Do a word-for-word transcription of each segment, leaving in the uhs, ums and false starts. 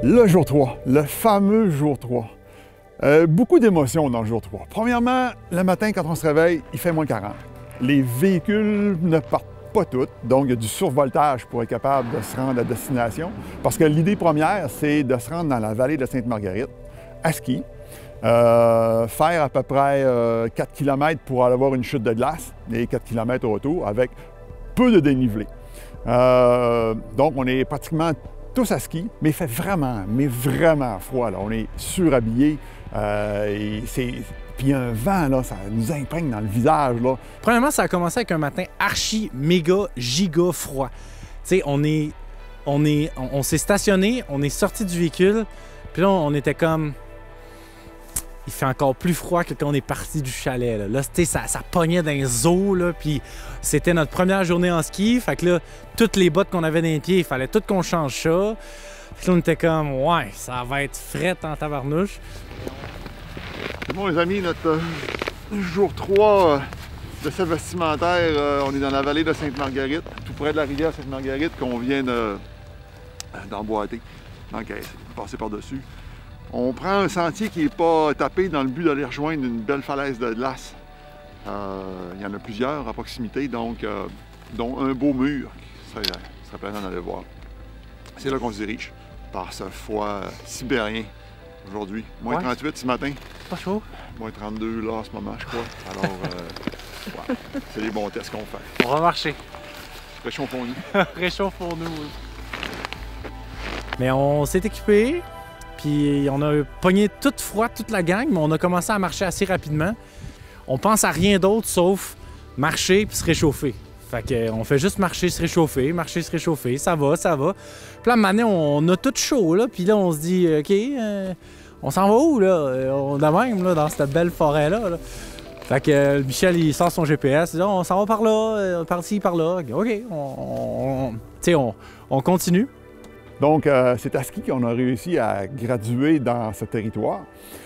Le jour trois, le fameux jour trois. Euh, beaucoup d'émotions dans le jour trois. Premièrement, le matin, quand on se réveille, il fait moins quarante. Les véhicules ne partent pas tous, donc il y a du survoltage pour être capable de se rendre à destination. Parce que l'idée première, c'est de se rendre dans la vallée de Sainte-Marguerite, à ski, euh, faire à peu près euh, quatre kilomètres pour aller avoir une chute de glace, et quatre kilomètres autour, avec peu de dénivelé. Euh, donc, on est pratiquement tous à ski, mais il fait vraiment, mais vraiment froid. Là. On est surhabillés. Euh, et c'est... Puis il y a un vent, là, ça nous imprègne dans le visage. Là. Premièrement, ça a commencé avec un matin archi, méga, giga froid. Tu sais, on est... On est... On, on s'est stationné, on est sorti du véhicule, puis là, on était comme... Il fait encore plus froid que quand on est parti du chalet. Là, là tu sais, ça, ça pognait dans les os, là, puis c'était notre première journée en ski. Fait que là, toutes les bottes qu'on avait dans les pieds, il fallait tout qu'on change ça. Puis là, on était comme, ouais, ça va être fret en tabarnouche. Bon, les amis, notre euh, jour trois euh, de ce vestimentaire, euh, on est dans la vallée de Sainte-Marguerite, tout près de la rivière Sainte-Marguerite qu'on vient de, d'emboîter. Donc, euh, passer par-dessus. On prend un sentier qui n'est pas tapé dans le but d'aller rejoindre une belle falaise de glace. Euh, il y en a plusieurs à proximité, donc, euh, dont un beau mur qui serait, serait plaisant d'aller voir. C'est là qu'on se dirige, par ce froid sibérien aujourd'hui. Moins ouais. trente-huit ce matin. Pas chaud. Moins trente-deux là en ce moment, je crois. Alors, euh, ouais, c'est les bons tests qu'on fait. On va marcher. Réchauffons-nous. Réchauffons-nous, oui. Mais on s'est équipé. Puis on a pogné toute froid, toute la gang, mais on a commencé à marcher assez rapidement. On pense à rien d'autre sauf marcher puis se réchauffer. Fait qu'on fait juste marcher, se réchauffer, marcher, se réchauffer, ça va, ça va. Puis là, maintenant, on a tout chaud, là, puis là, on se dit, OK, euh, on s'en va où, là? On est même, là, dans cette belle forêt-là. Là. Fait que euh, Michel, il sort son G P S, il dit, on s'en va par là, euh, par ici, par là. OK, on, on, tu sais, on, on continue. Donc, euh, c'est à ski qu'on a réussi à graduer dans ce territoire.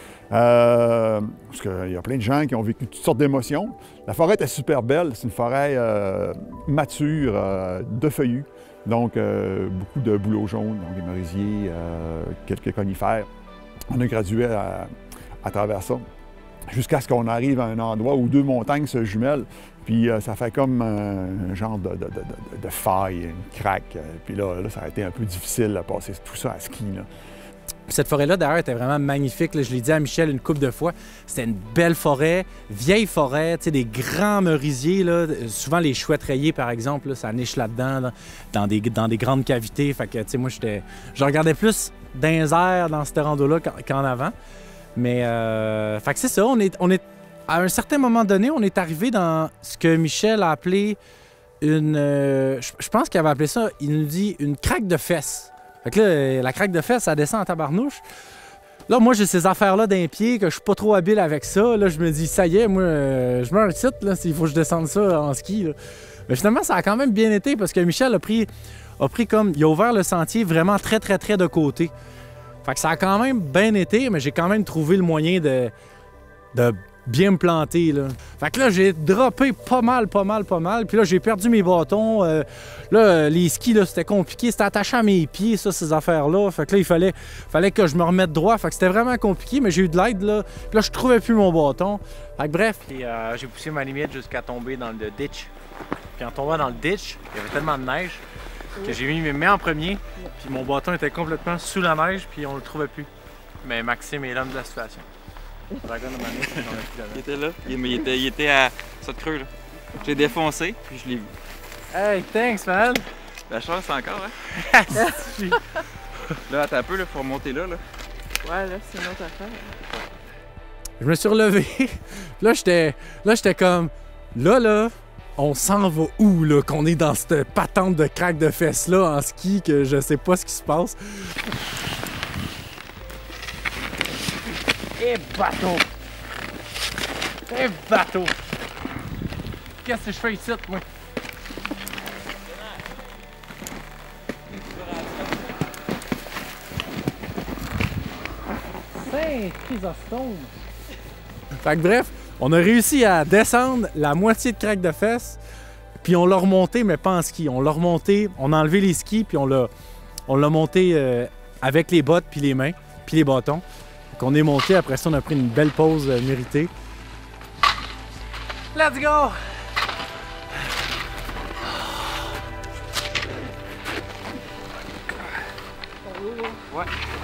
Euh, parce qu'il y a plein de gens qui ont vécu toutes sortes d'émotions. La forêt est super belle. C'est une forêt euh, mature, euh, de feuillus. Donc, euh, beaucoup de bouleaux jaunes, donc des merisiers, euh, quelques conifères. On a gradué à, à travers ça. Jusqu'à ce qu'on arrive à un endroit où deux montagnes se jumellent. Puis euh, ça fait comme un, un genre de, de, de, de faille, une craque. Puis là, là, ça a été un peu difficile à passer tout ça à ski. Là. Cette forêt-là, d'ailleurs, était vraiment magnifique. Là, je l'ai dit à Michel une couple de fois. C'était une belle forêt, vieille forêt, des grands merisiers. Là. Souvent, les chouettes rayées, par exemple, là, ça niche là-dedans, là, dans, des, dans des grandes cavités. Fait que, moi, j'étais, je regardais plus dans les airs dans ce rando-là qu'en avant. Mais, euh, fait que c'est ça, on est, on est, à un certain moment donné, on est arrivé dans ce que Michel a appelé une, euh, je, je pense qu'il avait appelé ça, il nous dit une craque de fesses. Fait que là, la craque de fesses, ça descend en tabarnouche. Là, moi, j'ai ces affaires-là d'un pied, que je suis pas trop habile avec ça. Là, je me dis, ça y est, moi, euh, je meurs ici, là, s'il faut que je descende ça en ski. Là. Mais finalement, ça a quand même bien été, parce que Michel a pris, a pris comme, il a ouvert le sentier vraiment très, très, très de côté. Fait que ça a quand même bien été, mais j'ai quand même trouvé le moyen de, de bien me planter. Là. Fait que là, j'ai droppé pas mal, pas mal, pas mal. Puis là, j'ai perdu mes bâtons. Euh, là, les skis, là, c'était compliqué. C'était attaché à mes pieds, ça, ces affaires-là. Fait que là, il fallait, fallait que je me remette droit. Fait que c'était vraiment compliqué, mais j'ai eu de l'aide, là. Puis là, je trouvais plus mon bâton. Fait que bref. Et euh, j'ai poussé ma limite jusqu'à tomber dans le ditch. Puis en tombant dans le ditch, il y avait tellement de neige que j'ai mis mes mains en premier, puis mon bâton était complètement sous la neige, puis on le trouvait plus. Mais Maxime est l'homme de la situation. Dragon de ma main, il était là, il, il, était, il était à ça de creux là. J'ai défoncé, puis je l'ai vu. Hey, thanks man! La chance c'est encore, hein? Là, attends un peu, il faut remonter là, là. Ouais, là, c'est une autre affaire. Je me suis relevé, là, j'étais là, j'étais comme, là, là, on s'en va où, là, qu'on est dans cette patente de craque de fesses-là en ski, que je sais pas ce qui se passe. Et bateau! Et bateau! Qu'est-ce que je fais ici, moi? Saint Chrysostome! Fait que bref, on a réussi à descendre la moitié de craque de fesses, puis on l'a remonté, mais pas en ski. On l'a remonté, on a enlevé les skis, puis on l'a on l'a monté euh, avec les bottes puis les mains puis les bâtons. On est monté, après ça on a pris une belle pause euh, méritée. Let's go! Ouais.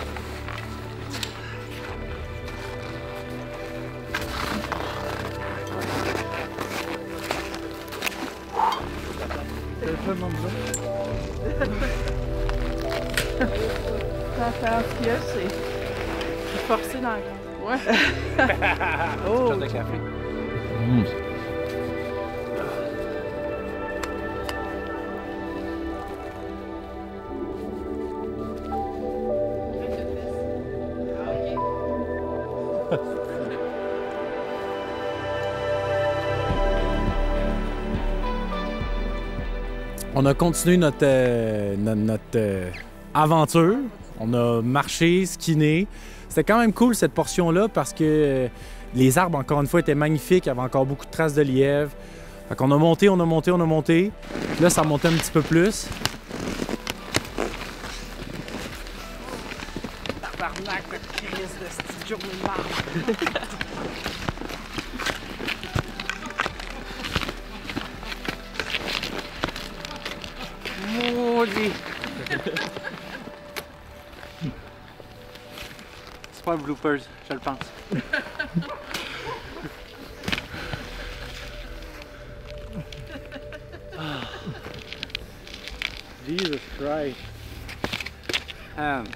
Ça fait un fiel, c'est forcé dans le Ouais. Oh! Shot de café. Mmh. On a continué notre, euh, notre, notre euh, aventure. On a marché, skiné. C'était quand même cool cette portion-là parce que euh, les arbres, encore une fois, étaient magnifiques. Il y avait encore beaucoup de traces de lièvre. Fait qu'on a monté, on a monté, on a monté. Puis là, ça montait un petit peu plus. Tabarnak de crise de cette journée de marde. Maudit! C'est pas un bloopers, je le pense. Jesus Christ! Um,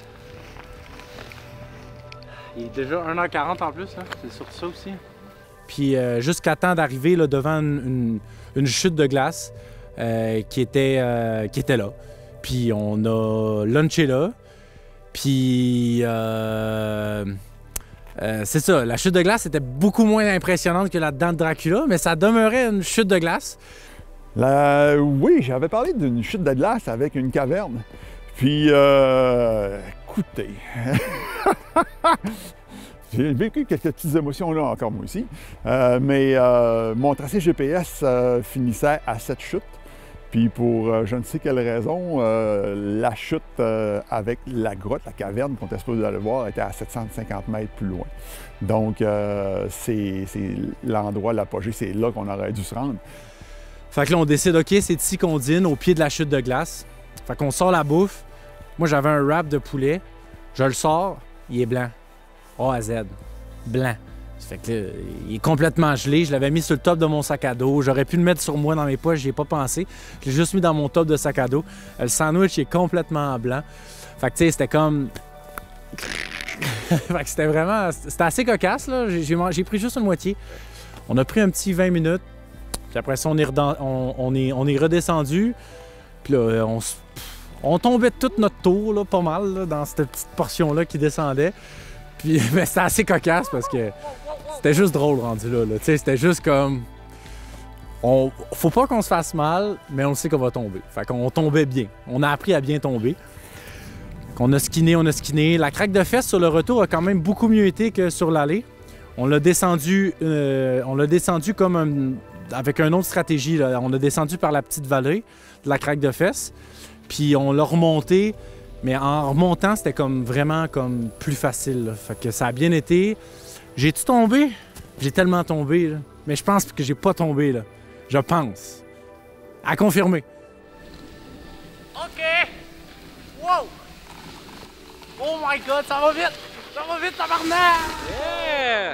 il est déjà une heure quarante en plus, là. C'est sur ça aussi. Puis euh, jusqu'à temps d'arriver là, devant une, une, une chute de glace euh, qui, était, euh, qui était là. Puis on a lunché là. Puis euh, euh, c'est ça, la chute de glace était beaucoup moins impressionnante que la dent de Dracula, mais ça demeurait une chute de glace. La... Oui, j'avais parlé d'une chute de glace avec une caverne. Puis, euh, écoutez, j'ai vécu quelques petites émotions là encore moi aussi, euh, mais euh, mon tracé G P S euh, finissait à cette chute. Puis pour euh, je ne sais quelle raison, euh, la chute euh, avec la grotte, la caverne qu'on était supposé aller voir, était à sept cent cinquante mètres plus loin. Donc, euh, c'est l'endroit, l'apogée, c'est là qu'on aurait dû se rendre. Fait que là, on décide, OK, c'est ici qu'on dîne, au pied de la chute de glace. Fait qu'on sort la bouffe. Moi, j'avais un wrap de poulet. Je le sors, il est blanc. A à Z. Blanc. Fait que là, il est complètement gelé. Je l'avais mis sur le top de mon sac à dos. J'aurais pu le mettre sur moi dans mes poches, j'y ai pas pensé. Je l'ai juste mis dans mon top de sac à dos. Le sandwich est complètement blanc. Fait que tu sais, c'était comme... fait que c'était vraiment... C'était assez cocasse, là. J'ai pris juste une moitié. On a pris un petit vingt minutes. Puis après ça, on est, on, on est, on est redescendu. Puis là, on, on tombait tout notre tour, là, pas mal, là, dans cette petite portion-là qui descendait. Puis ben, c'était assez cocasse parce que c'était juste drôle rendu là. là. C'était juste comme... On... Faut pas qu'on se fasse mal, mais on sait qu'on va tomber. Fait qu'on tombait bien. On a appris à bien tomber. On a skiné, on a skiné. La craque de fesses sur le retour a quand même beaucoup mieux été que sur l'allée. On l'a descendu, euh, on l'a descendu comme un... avec une autre stratégie. Là. On a descendu par la petite vallée de la craque de fesses. Puis on l'a remonté. Mais en remontant, c'était comme vraiment comme plus facile. Là. Fait que ça a bien été. J'ai-tu tombé? J'ai tellement tombé. Là. Mais je pense que j'ai pas tombé. Là. Je pense. À confirmer. OK! Wow! Oh my God, ça va vite! Ça va vite, tabarnak! Yeah!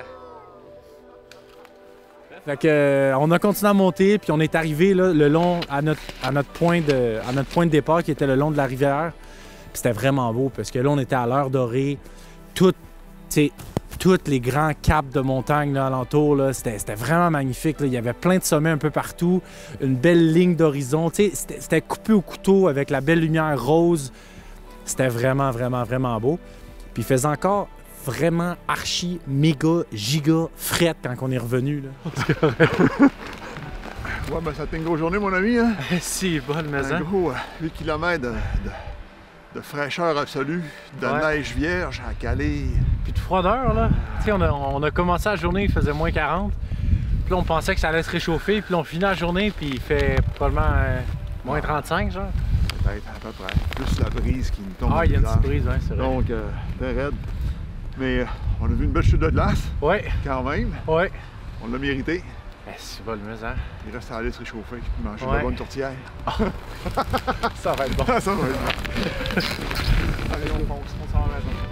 Fait que, euh, on a continué à monter, puis on est arrivé là, le long à notre, à, notre point de, à notre point de départ qui était le long de la rivière. C'était vraiment beau parce que là, on était à l'heure dorée. Tout, tous les grands caps de montagne là, alentour, c'était vraiment magnifique. Là. Il y avait plein de sommets un peu partout, une belle ligne d'horizon. C'était coupé au couteau avec la belle lumière rose. C'était vraiment, vraiment, vraiment beau. Puis il faisait encore vraiment archi, méga, giga fret quand on est revenu. Là. Ouais, ben ça a été une grosse journée, mon ami. Hein? Si, bonne maison. Un gros euh, huit kilomètres de, de, de fraîcheur absolue, de ouais. neige vierge à caler. Puis de froideur, là. Tu sais, on a, on a commencé la journée, il faisait moins quarante. Puis là, on pensait que ça allait se réchauffer. Puis là, on finit la journée, puis il fait probablement euh, moins trente-cinq, genre. peut-être, à peu près. Plus la brise qui nous tombe. Ah, il y a une petite brise, ouais, c'est vrai. Donc, euh, très raide. Mais euh, on a vu une belle chute de glace, Ouais, quand même. ouais. On l'a mérité. Eh, c'est pas le mieux, hein? Il reste à aller se réchauffer et manger de Ouais. la bonne tourtière. Ça va être bon. Ça va être bon. Allez, on fonce, on s'en va à la maison.